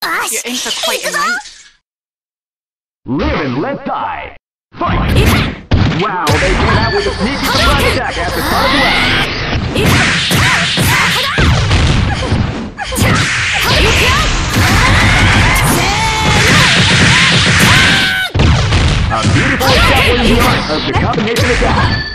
Your aim for quite a night. Live and let die. Fight! Wow, they came out with a sneaky surprise attack at the start of the round. A beautiful establishing the art of the combination attack.